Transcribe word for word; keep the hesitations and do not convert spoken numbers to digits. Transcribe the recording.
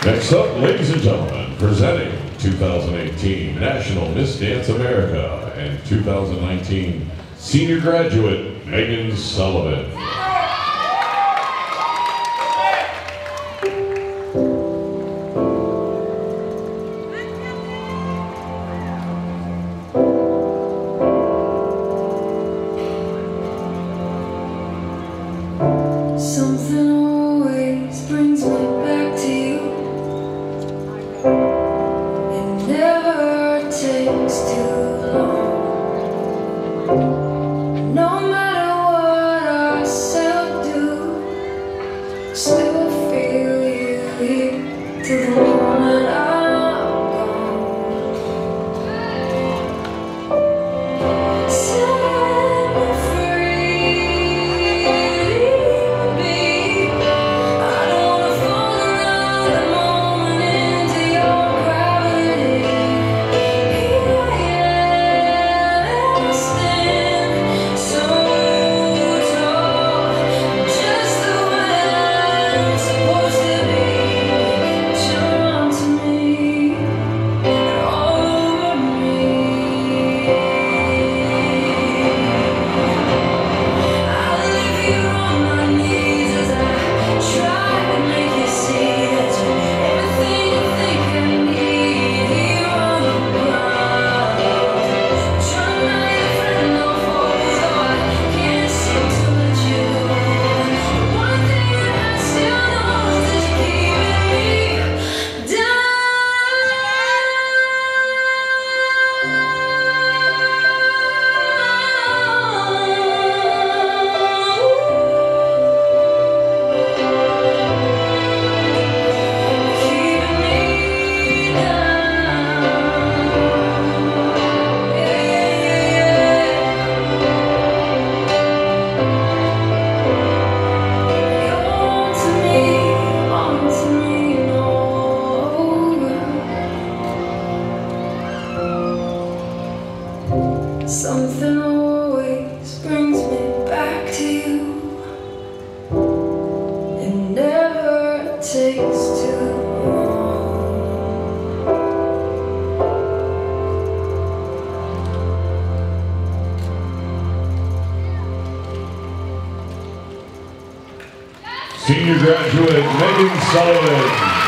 Next up, ladies and gentlemen, presenting two thousand eighteen National Miss Dance America and two thousand nineteen Senior Graduate, Megan Sullivan. Something always brings me back to you. It never takes too long. No matter what I self do, still feel you here till the moment I'm gone. Set me free. I don't wanna fall around the moment into your gravity. Here I am, stand so tall, just the way I'm supposed to be. Turn to me and all over me. I'll leave you on my knees as I try to make you see that you're everything you think I need here on the ground. Trying to be a friend of foes, though I can't seem to let you go. The one thing that I still know is that you're keeping me down. Keeping me down. Yeah, yeah, yeah. You're on to me, on to me, no. Something always brings me back to you. It never takes too long. Senior Graduate, Megan Sullivan.